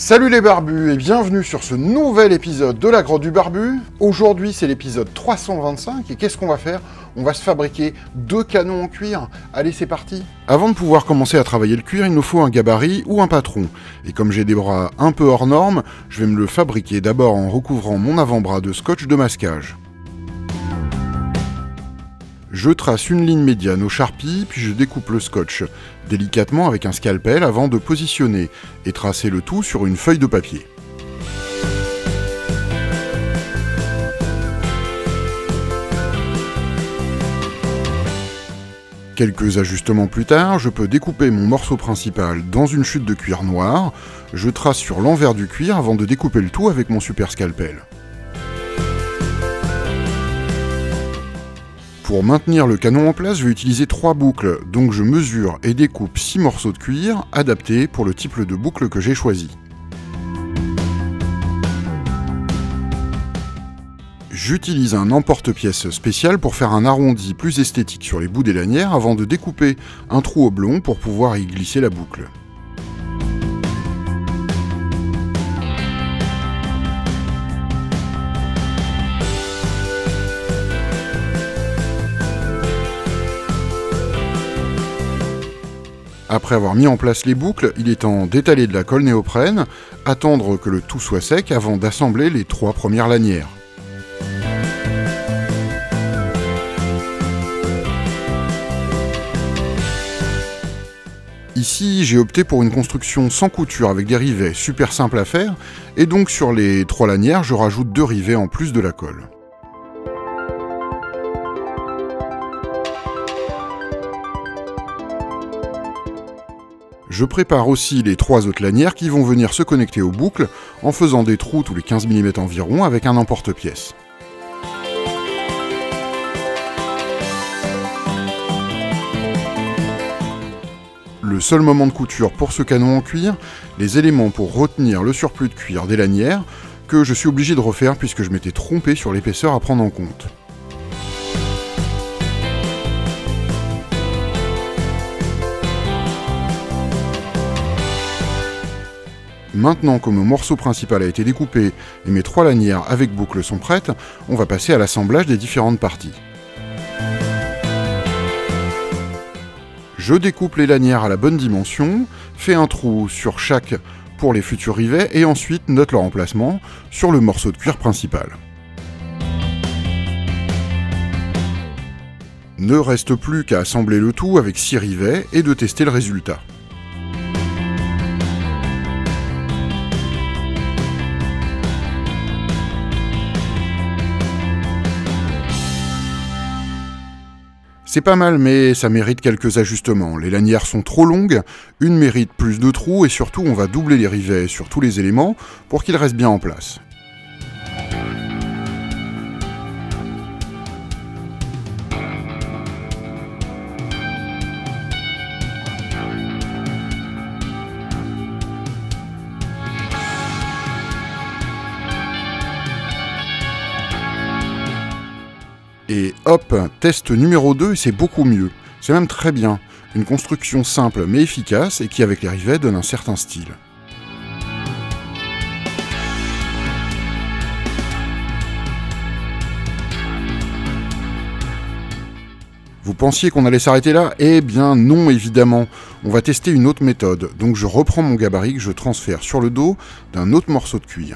Salut les barbus et bienvenue sur ce nouvel épisode de la grotte du barbu. Aujourd'hui c'est l'épisode 325 et qu'est-ce qu'on va faire? On va se fabriquer 2 canons en cuir. Allez, c'est parti. Avant de pouvoir commencer à travailler le cuir, il nous faut un gabarit ou un patron. Et comme j'ai des bras un peu hors normes, je vais me le fabriquer d'abord en recouvrant mon avant-bras de scotch de masquage. Je trace une ligne médiane au Sharpie, puis je découpe le scotch délicatement avec un scalpel avant de positionner et tracer le tout sur une feuille de papier. Quelques ajustements plus tard, je peux découper mon morceau principal dans une chute de cuir noir. Je trace sur l'envers du cuir avant de découper le tout avec mon super scalpel. Pour maintenir le canon en place, je vais utiliser 3 boucles, donc je mesure et découpe 6 morceaux de cuir adaptés pour le type de boucle que j'ai choisi. J'utilise un emporte-pièce spécial pour faire un arrondi plus esthétique sur les bouts des lanières avant de découper un trou oblong pour pouvoir y glisser la boucle. Après avoir mis en place les boucles, il est temps d'étaler de la colle néoprène, attendre que le tout soit sec avant d'assembler les 3 premières lanières. Ici, j'ai opté pour une construction sans couture avec des rivets super simples à faire, et donc sur les 3 lanières, je rajoute 2 rivets en plus de la colle. Je prépare aussi les 3 autres lanières qui vont venir se connecter aux boucles en faisant des trous tous les 15 mm environ avec un emporte-pièce. Le seul moment de couture pour ce canon en cuir, les éléments pour retenir le surplus de cuir des lanières que je suis obligé de refaire puisque je m'étais trompé sur l'épaisseur à prendre en compte. Maintenant que mon morceau principal a été découpé et mes 3 lanières avec boucles sont prêtes, on va passer à l'assemblage des différentes parties. Je découpe les lanières à la bonne dimension, fais un trou sur chaque pour les futurs rivets et ensuite note leur emplacement sur le morceau de cuir principal. Ne reste plus qu'à assembler le tout avec 6 rivets et de tester le résultat. C'est pas mal, mais ça mérite quelques ajustements. Les lanières sont trop longues, une mérite plus de trous et surtout on va doubler les rivets sur tous les éléments pour qu'ils restent bien en place. Et hop, test numéro 2, et c'est beaucoup mieux. C'est même très bien. Une construction simple mais efficace et qui avec les rivets donne un certain style. Vous pensiez qu'on allait s'arrêter là? Eh bien non, évidemment. On va tester une autre méthode. Donc je reprends mon gabarit que je transfère sur le dos d'un autre morceau de cuir.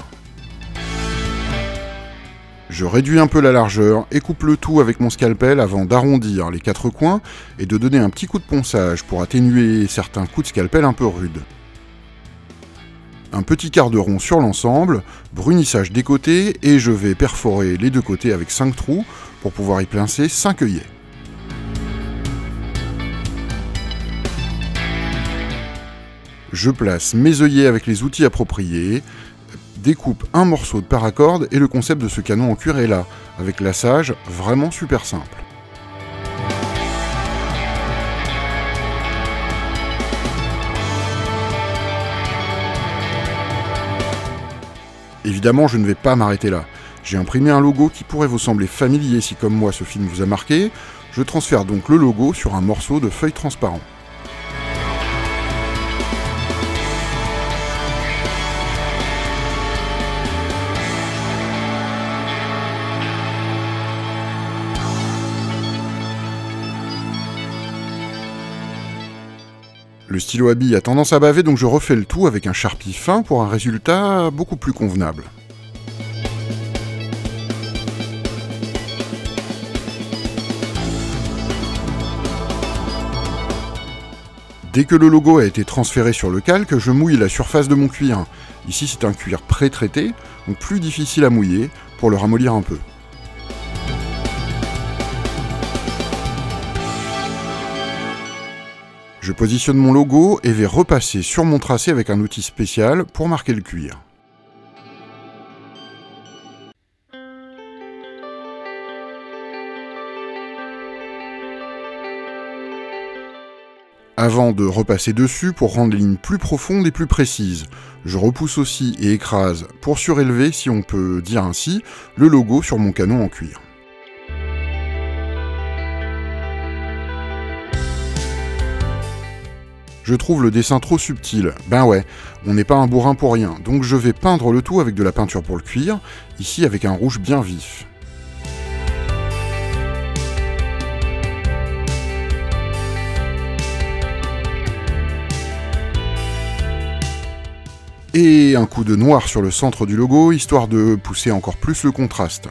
Je réduis un peu la largeur et coupe le tout avec mon scalpel avant d'arrondir les 4 coins et de donner un petit coup de ponçage pour atténuer certains coups de scalpel un peu rudes. Un petit quart de rond sur l'ensemble, brunissage des côtés et je vais perforer les 2 côtés avec 5 trous pour pouvoir y placer 5 œillets. Je place mes œillets avec les outils appropriés, découpe un morceau de paracorde et le concept de ce canon en cuir est là, avec lassage vraiment super simple. Évidemment, je ne vais pas m'arrêter là. J'ai imprimé un logo qui pourrait vous sembler familier si comme moi ce film vous a marqué. Je transfère donc le logo sur un morceau de feuille transparent. Le stylo à billes a tendance à baver, donc je refais le tout avec un Sharpie fin pour un résultat beaucoup plus convenable. Dès que le logo a été transféré sur le calque, je mouille la surface de mon cuir. Ici c'est un cuir pré-traité, donc plus difficile à mouiller, pour le ramollir un peu. Je positionne mon logo et vais repasser sur mon tracé avec un outil spécial pour marquer le cuir. Avant de repasser dessus pour rendre les lignes plus profondes et plus précises, je repousse aussi et écrase pour surélever, si on peut dire ainsi, le logo sur mon canon en cuir. Je trouve le dessin trop subtil. Ben ouais, on n'est pas un bourrin pour rien, donc je vais peindre le tout avec de la peinture pour le cuir, ici avec un rouge bien vif. Et un coup de noir sur le centre du logo, histoire de pousser encore plus le contraste.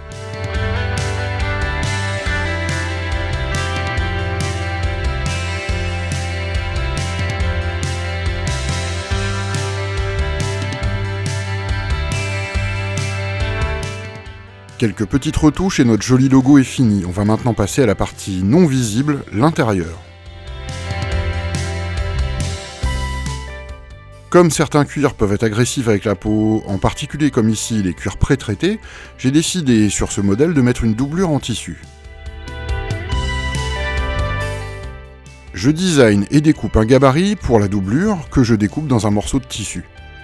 Quelques petites retouches et notre joli logo est fini. On va maintenant passer à la partie non visible, l'intérieur. Comme certains cuirs peuvent être agressifs avec la peau, en particulier comme ici les cuirs pré-traités, j'ai décidé sur ce modèle de mettre une doublure en tissu. Je design et découpe un gabarit pour la doublure que je découpe dans un morceau de tissu.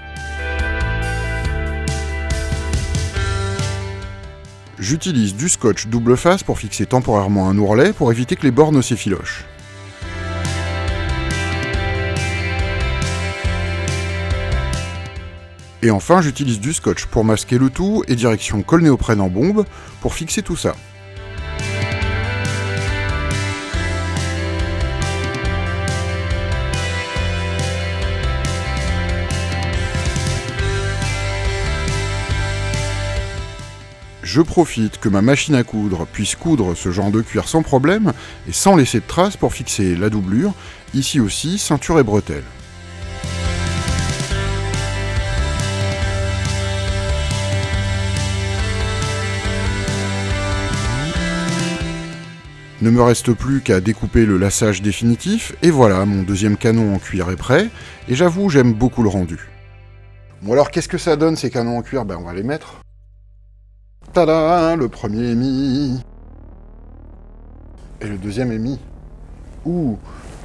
J'utilise du scotch double face pour fixer temporairement un ourlet pour éviter que les bords ne s'effilochent. Et enfin, j'utilise du scotch pour masquer le tout et direction colle néoprène en bombe pour fixer tout ça. Je profite que ma machine à coudre puisse coudre ce genre de cuir sans problème et sans laisser de traces pour fixer la doublure, ici aussi ceinture et bretelles. Ne me reste plus qu'à découper le lassage définitif, et voilà, mon deuxième canon en cuir est prêt, et j'avoue, j'aime beaucoup le rendu. Bon alors, qu'est-ce que ça donne ces canons en cuir? Ben on va les mettre. Tada, le premier est mis. Et le deuxième est mis. Ouh.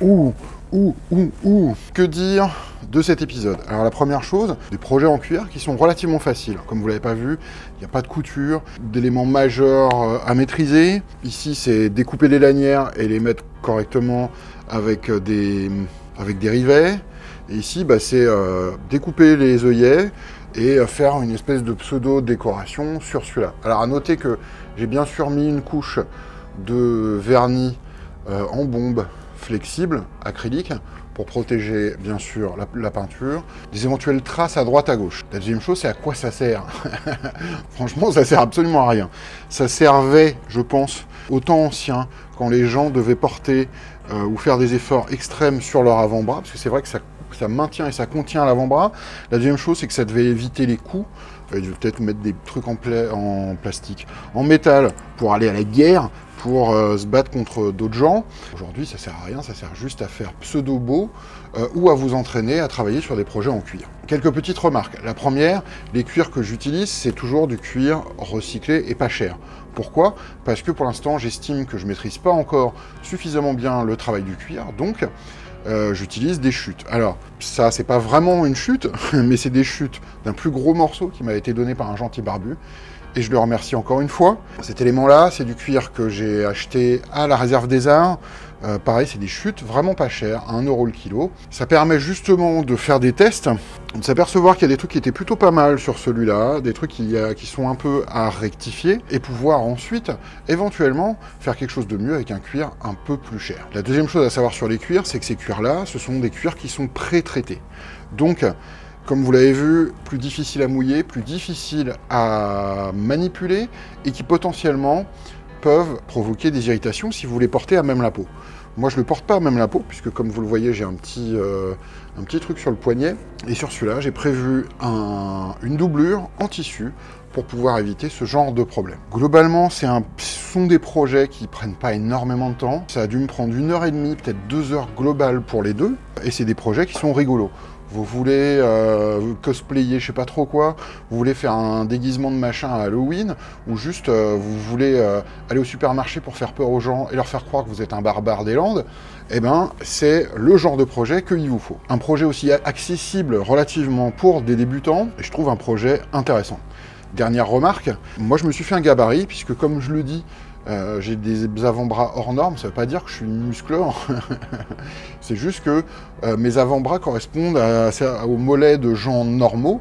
Que dire de cet épisode? Alors la première chose, des projets en cuir qui sont relativement faciles. Comme vous l'avez pas vu, il n'y a pas de couture, d'éléments majeurs à maîtriser. Ici, c'est découper les lanières et les mettre correctement avec des rivets. Et ici, bah, c'est découper les œillets et faire une espèce de pseudo-décoration sur celui-là. Alors à noter que j'ai bien sûr mis une couche de vernis en bombe flexible, acrylique, pour protéger bien sûr la peinture, des éventuelles traces à droite à gauche. La deuxième chose, c'est à quoi ça sert. Franchement, ça sert absolument à rien. Ça servait, je pense, au temps ancien, quand les gens devaient porter ou faire des efforts extrêmes sur leur avant-bras, parce que c'est vrai que ça maintient et ça contient l'avant-bras. La deuxième chose, c'est que ça devait éviter les coups. Je vais peut-être mettre des trucs en plastique, en métal, pour aller à la guerre, pour se battre contre d'autres gens. Aujourd'hui, ça sert à rien, ça sert juste à faire pseudo-beau ou à vous entraîner à travailler sur des projets en cuir. Quelques petites remarques. La première, les cuirs que j'utilise, c'est toujours du cuir recyclé et pas cher. Pourquoi? Parce que pour l'instant, j'estime que je ne maîtrise pas encore suffisamment bien le travail du cuir, donc j'utilise des chutes. Alors, ça, c'est pas vraiment une chute, mais c'est des chutes d'un plus gros morceau qui m'a été donné par un gentil barbu. et je le remercie encore une fois. Cet élément-là, c'est du cuir que j'ai acheté à la Réserve des Arts. Pareil, c'est des chutes vraiment pas chères, à 1 € le kilo. Ça permet justement de faire des tests, de s'apercevoir qu'il y a des trucs qui étaient plutôt pas mal sur celui-là, des trucs qui sont un peu à rectifier, et pouvoir ensuite, éventuellement, faire quelque chose de mieux avec un cuir un peu plus cher. La deuxième chose à savoir sur les cuirs, c'est que ces cuirs-là, ce sont des cuirs qui sont pré-traités. Donc, comme vous l'avez vu, plus difficile à mouiller, plus difficile à manipuler, et qui potentiellement peuvent provoquer des irritations si vous les portez à même la peau. Moi, je ne le porte pas à même la peau, puisque comme vous le voyez, j'ai un petit truc sur le poignet. Et sur celui-là, j'ai prévu une doublure en tissu pour pouvoir éviter ce genre de problème. Globalement, ce sont des projets qui prennent pas énormément de temps. Ça a dû me prendre 1h30, peut-être 2 heures globales pour les deux. Et c'est des projets qui sont rigolos. Vous voulez cosplayer, je sais pas trop quoi, vous voulez faire un déguisement de machin à Halloween, ou juste vous voulez aller au supermarché pour faire peur aux gens et leur faire croire que vous êtes un barbare des Landes, eh ben c'est le genre de projet qu'il vous faut. Un projet aussi accessible relativement pour des débutants, et je trouve un projet intéressant. Dernière remarque, moi je me suis fait un gabarit, puisque comme je le dis, j'ai des avant-bras hors normes, ça veut pas dire que je suis musclore, c'est juste que mes avant-bras correspondent aux mollets de gens normaux,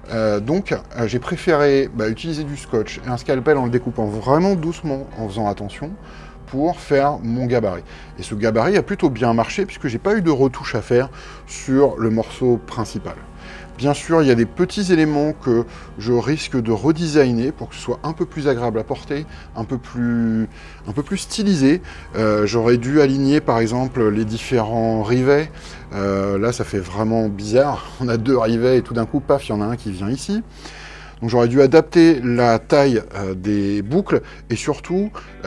donc j'ai préféré utiliser du scotch et un scalpel en le découpant vraiment doucement, en faisant attention, pour faire mon gabarit. Et ce gabarit a plutôt bien marché, puisque j'ai pas eu de retouche à faire sur le morceau principal. Bien sûr, il y a des petits éléments que je risque de redesigner pour que ce soit un peu plus agréable à porter, un peu plus stylisé. J'aurais dû aligner par exemple les différents rivets. Là, ça fait vraiment bizarre. On a 2 rivets et tout d'un coup, paf, il y en a un qui vient ici. Donc j'aurais dû adapter la taille des boucles et surtout,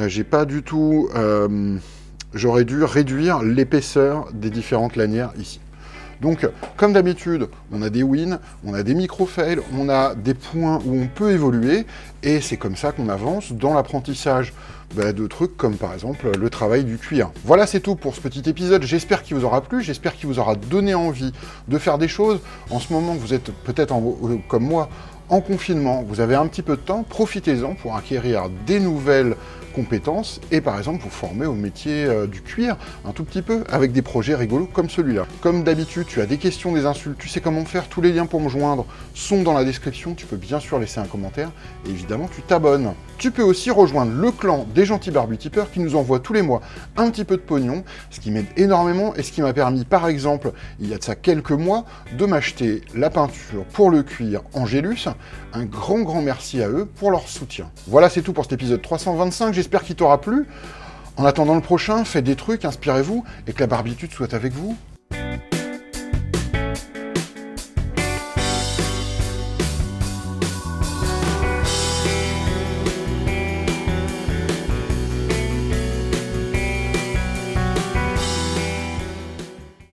j'aurais dû réduire l'épaisseur des différentes lanières ici. Donc, comme d'habitude, on a des wins, on a des micro-fails, on a des points où on peut évoluer, et c'est comme ça qu'on avance dans l'apprentissage de trucs comme par exemple le travail du cuir. Voilà, c'est tout pour ce petit épisode. J'espère qu'il vous aura plu, j'espère qu'il vous aura donné envie de faire des choses. En ce moment, vous êtes peut-être comme moi, en confinement, vous avez un petit peu de temps, profitez-en pour acquérir des nouvelles compétences et par exemple vous former au métier du cuir un tout petit peu avec des projets rigolos comme celui-là. Comme d'habitude, tu as des questions, des insultes, tu sais comment faire, tous les liens pour me joindre sont dans la description, tu peux bien sûr laisser un commentaire et évidemment tu t'abonnes. Tu peux aussi rejoindre le clan des gentils barbutipeurs qui nous envoient tous les mois un petit peu de pognon, ce qui m'aide énormément et ce qui m'a permis par exemple, il y a de ça quelques mois, de m'acheter la peinture pour le cuir Angélus. Un grand merci à eux pour leur soutien. Voilà, c'est tout pour cet épisode 325, j'espère qu'il t'aura plu. En attendant le prochain, faites des trucs, inspirez-vous, et que la barbitude soit avec vous.